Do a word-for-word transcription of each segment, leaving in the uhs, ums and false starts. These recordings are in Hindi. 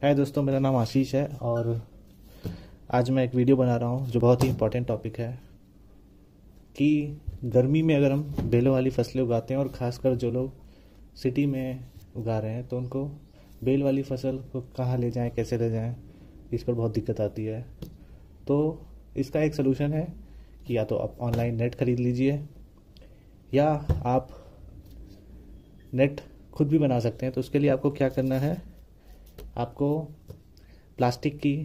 हाय दोस्तों, मेरा नाम आशीष है और आज मैं एक वीडियो बना रहा हूँ जो बहुत ही इम्पोर्टेंट टॉपिक है कि गर्मी में अगर हम बेलों वाली फसलें उगाते हैं और ख़ासकर जो लोग सिटी में उगा रहे हैं तो उनको बेल वाली फसल को कहाँ ले जाएं, कैसे ले जाएं, इस पर बहुत दिक्कत आती है। तो इसका एक सलूशन है कि या तो आप ऑनलाइन नेट खरीद लीजिए या आप नेट खुद भी बना सकते हैं। तो उसके लिए आपको क्या करना है, आपको प्लास्टिक की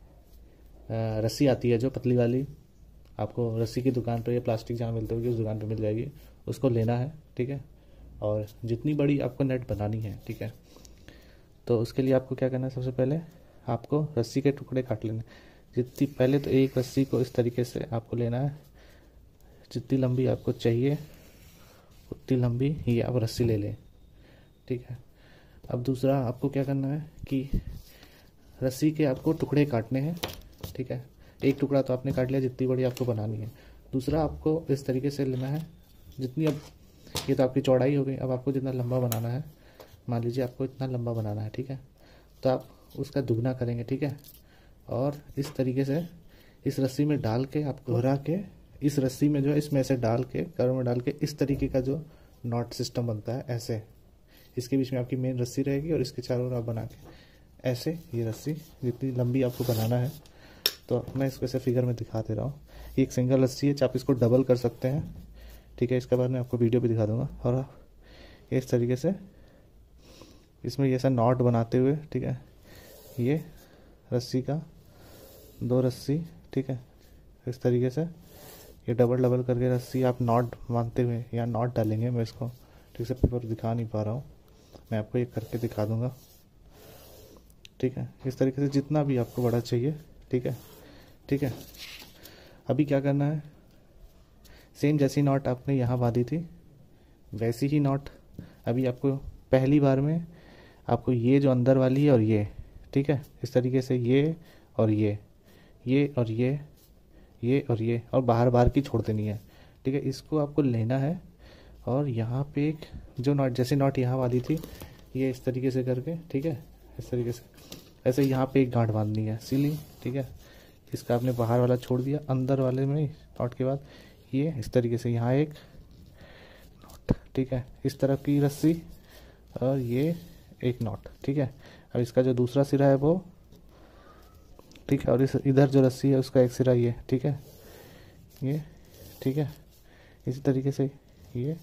रस्सी आती है जो पतली वाली, आपको रस्सी की दुकान पर या प्लास्टिक जहाँ मिलते होगी उस दुकान पर मिल जाएगी, उसको लेना है। ठीक है, और जितनी बड़ी आपको नेट बनानी है, ठीक है, तो उसके लिए आपको क्या करना है, सबसे पहले आपको रस्सी के टुकड़े काट लेने। जितनी पहले तो एक रस्सी को इस तरीके से आपको लेना है, जितनी लंबी आपको चाहिए उतनी लंबी ही आप रस्सी ले लें। ठीक है, अब दूसरा आपको क्या करना है कि रस्सी के आपको टुकड़े काटने हैं। ठीक है, एक टुकड़ा तो आपने काट लिया जितनी बड़ी आपको बनानी है। दूसरा आपको इस तरीके से लेना है, जितनी अब ये तो आपकी चौड़ाई हो गई, अब आपको जितना लंबा बनाना है, मान लीजिए आपको इतना लंबा बनाना है, ठीक है, तो आप उसका दुगना करेंगे। ठीक है, और इस तरीके से इस रस्सी में डाल के आपको घुरा के इस रस्सी में जो है इसमें ऐसे डाल के कर्व में डाल के इस तरीके का जो नॉट सिस्टम बनता है, ऐसे इसके बीच में आपकी मेन रस्सी रहेगी और इसके चारों ओर आप बना के ऐसे ये रस्सी जितनी लंबी आपको बनाना है, तो मैं इसको ऐसे फिगर में दिखा दे रहा हूँ। ये एक सिंगल रस्सी है, आप इसको डबल कर सकते हैं। ठीक है, इसके बाद मैं आपको वीडियो भी दिखा दूंगा। और आप इस तरीके से इसमें ये सा नॉट बनाते हुए, ठीक है, ये रस्सी का दो रस्सी, ठीक है, इस तरीके से ये डबल डबल करके रस्सी आप नॉट बांधते हुए यहाँ नॉट डालेंगे। मैं इसको ठीक से पेपर दिखा नहीं पा रहा हूँ, मैं आपको ये करके दिखा दूंगा। ठीक है, इस तरीके से जितना भी आपको बड़ा चाहिए। ठीक है, ठीक है, अभी क्या करना है, सेम जैसी नॉट आपने यहाँ बांधी थी वैसी ही नॉट अभी आपको पहली बार में आपको ये जो अंदर वाली है और ये, ठीक है, इस तरीके से ये और ये ये और ये ये और ये और बाहर बाहर की छोड़ देनी है। ठीक है, इसको आपको लेना है और यहाँ पे एक जो नॉट जैसे नॉट यहाँ वाली थी ये इस तरीके से करके, ठीक है, इस तरीके से ऐसे यहाँ पे एक गांठ बांधनी है सीली। ठीक है, इसका आपने बाहर वाला छोड़ दिया, अंदर वाले में नॉट के बाद ये इस तरीके से यहाँ एक नॉट। ठीक है, इस तरफ की रस्सी और ये एक नॉट। ठीक है, अब इसका जो दूसरा सिरा है वो, ठीक है, और इस इधर जो रस्सी है उसका एक सिरा ये, ठीक है, ये, ठीक है, इसी तरीके से ये,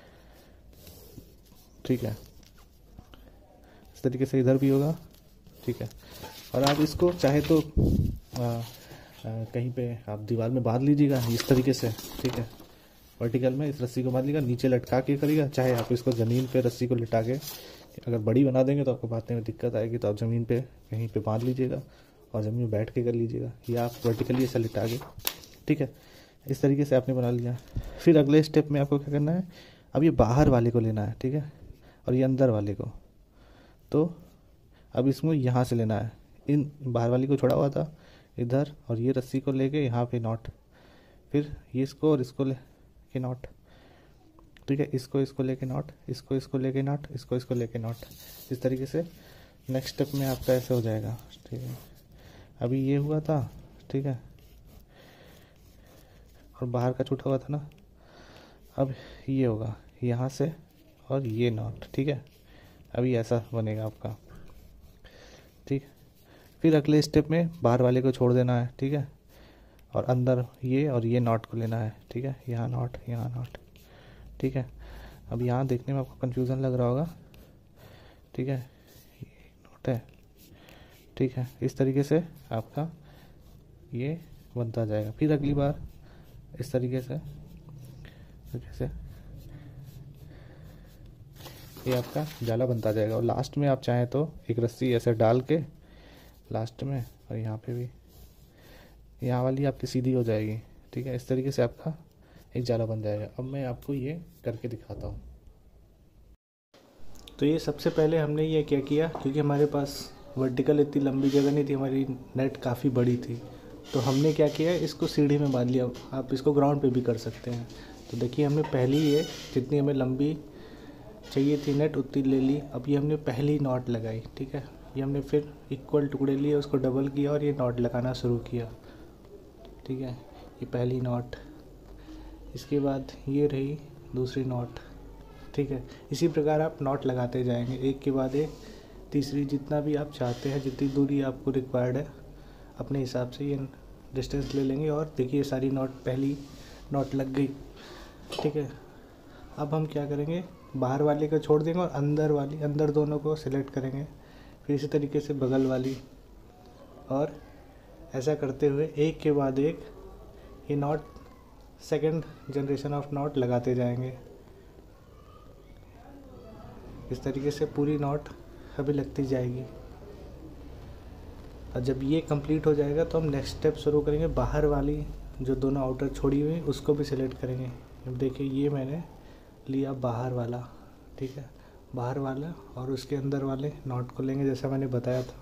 ठीक है, इस तरीके से इधर भी होगा। ठीक है, और आप इसको चाहे तो आ, आ, कहीं पे आप दीवार में बांध लीजिएगा इस तरीके से। ठीक है, वर्टिकल में इस रस्सी को बांध लीजिएगा, नीचे लटका के करिएगा, चाहे आप इसको ज़मीन पे रस्सी को लिटा के, अगर बड़ी बना देंगे तो आपको बांधने में दिक्कत आएगी, तो आप ज़मीन पे कहीं पे बांध लीजिएगा और ज़मीन में बैठ के कर लीजिएगा, या आप वर्टिकली ऐसा लिटा के। ठीक है, इस तरीके से आपने बना लिया। फिर अगले स्टेप में आपको क्या करना है, अब ये बाहर वाले को लेना है, ठीक है, और ये अंदर वाले को, तो अब इसमें यहाँ से लेना है, इन बाहर वाली को छोड़ा हुआ था इधर, और ये रस्सी को लेके यहाँ पे नॉट, फिर ये इसको और इसको ले के नॉट। ठीक है, इसको इसको लेके नॉट, इसको इसको लेके नॉट, इसको इसको लेके नॉट, इस तरीके से नेक्स्ट स्टेप में आपका ऐसे हो जाएगा। ठीक है, अभी ये हुआ था, ठीक है, और बाहर का छूटा हुआ था ना, अब ये होगा यहाँ से और ये नॉट। ठीक है, अभी ऐसा बनेगा आपका। ठीक, फिर अगले स्टेप में बाहर वाले को छोड़ देना है, ठीक है, और अंदर ये और ये नॉट को लेना है। ठीक है, यहाँ नॉट, यहाँ नॉट। ठीक है, अब यहाँ देखने में आपको कन्फ्यूज़न लग रहा होगा। ठीक है, ये नॉट है। ठीक है, इस तरीके से आपका ये बनता जाएगा। फिर अगली बार इस तरीके से तरीके से ये आपका जाला बनता जाएगा, और लास्ट में आप चाहें तो एक रस्सी ऐसे डाल के लास्ट में, और यहाँ पे भी यहाँ वाली आपकी सीधी हो जाएगी। ठीक है, इस तरीके से आपका एक जाला बन जाएगा। अब मैं आपको ये करके दिखाता हूँ। तो ये सबसे पहले हमने ये क्या किया, क्योंकि हमारे पास वर्टिकल इतनी लंबी जगह नहीं थी, हमारी नेट काफ़ी बड़ी थी, तो हमने क्या किया, इसको सीढ़ी में बांध लिया। आप इसको ग्राउंड पे भी कर सकते हैं। तो देखिए, हमने पहली ये जितनी हमें लंबी चाहिए थी नेट उतनी ले ली। अब ये हमने पहली नॉट लगाई, ठीक है, ये हमने फिर इक्वल टुकड़े लिए, उसको डबल किया और ये नॉट लगाना शुरू किया। ठीक है, ये पहली नॉट, इसके बाद ये रही दूसरी नॉट। ठीक है, इसी प्रकार आप नॉट लगाते जाएंगे एक के बाद एक, तीसरी जितना भी आप चाहते हैं, जितनी दूरी आपको रिक्वायर्ड है अपने हिसाब से ये डिस्टेंस ले लेंगे। और देखिए सारी नॉट, पहली नॉट लग गई। ठीक है, अब हम क्या करेंगे, बाहर वाले को छोड़ देंगे और अंदर वाली, अंदर दोनों को सिलेक्ट करेंगे। फिर इसी तरीके से बगल वाली, और ऐसा करते हुए एक के बाद एक ये knot, second generation of knot लगाते जाएंगे। इस तरीके से पूरी नॉट अभी लगती जाएगी। और जब ये कंप्लीट हो जाएगा तो हम नेक्स्ट स्टेप शुरू करेंगे। बाहर वाली जो दोनों आउटर छोड़ी हुई उसको भी सिलेक्ट करेंगे। अब देखिए ये मैंने लिया बाहर वाला। ठीक है, बाहर वाला और उसके अंदर वाले नॉट को लेंगे, जैसा मैंने बताया था,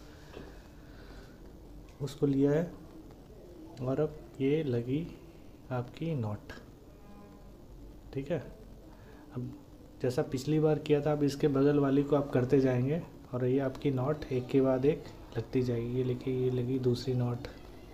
उसको लिया है। और अब ये लगी आपकी नॉट। ठीक है, अब जैसा पिछली बार किया था, अब इसके बगल वाली को आप करते जाएंगे और ये आपकी नॉट एक के बाद एक लगती जाएगी। ये लिखिए, ये लगी दूसरी नॉट।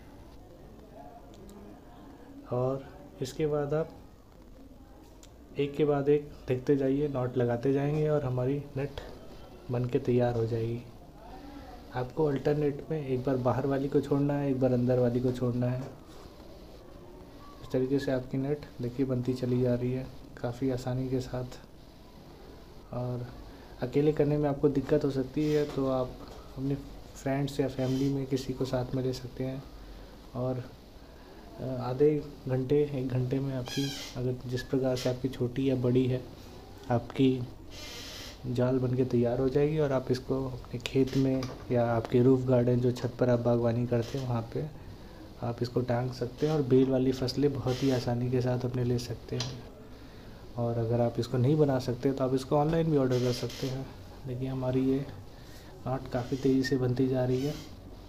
और इसके बाद आप एक के बाद एक देखते जाइए, नॉट लगाते जाएंगे और हमारी नेट बन के तैयार हो जाएगी। आपको अल्टरनेट में एक बार बाहर वाली को छोड़ना है, एक बार अंदर वाली को छोड़ना है। इस तरीके से आपकी नेट देखिए बनती चली जा रही है काफ़ी आसानी के साथ। और अकेले करने में आपको दिक्कत हो सकती है तो आप अपने फ्रेंड्स या फैमिली में किसी को साथ में ले सकते हैं। और आधे घंटे एक घंटे में आपकी, अगर जिस प्रकार से आपकी छोटी या बड़ी है, आपकी जाल बन के तैयार हो जाएगी। और आप इसको अपने खेत में या आपके रूफ गार्डन, जो छत पर आप बागवानी करते हैं, वहाँ पे आप इसको टांग सकते हैं और बेल वाली फसलें बहुत ही आसानी के साथ अपने ले सकते हैं। और अगर आप इसको नहीं बना सकते तो आप इसको ऑनलाइन भी ऑर्डर कर सकते हैं। देखिए हमारी ये नॉट काफ़ी तेज़ी से बनती जा रही है।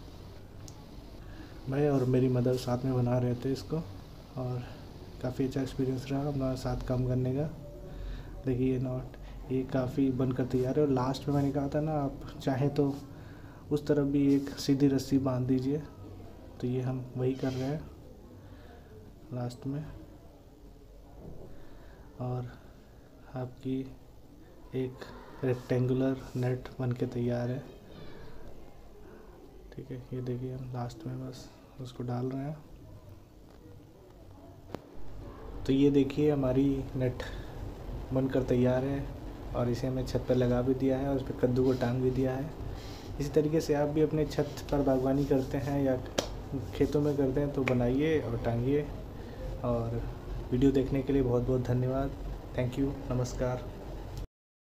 मैं और मेरी मदर साथ में बना रहे थे इसको और काफ़ी अच्छा एक्सपीरियंस रहा हमारे साथ काम करने का। देखिए ये नॉट, ये काफ़ी बनकर तैयार है। और लास्ट में मैंने कहा था ना, आप चाहें तो उस तरफ भी एक सीधी रस्सी बांध दीजिए। तो ये हम वही कर रहे हैं लास्ट में। और आपकी एक रेक्टेंगुलर नेट बन के तैयार है। ठीक है, ये देखिए हम लास्ट में बस उसको डाल रहे हैं। तो ये देखिए हमारी नेट बनकर तैयार है और इसे हमने छत पर लगा भी दिया है और उस पर कद्दू को टांग भी दिया है। इसी तरीके से आप भी अपने छत पर बागवानी करते हैं या खेतों में करते हैं तो बनाइए और टांगिए। और वीडियो देखने के लिए बहुत बहुत धन्यवाद। थैंक यू, नमस्कार।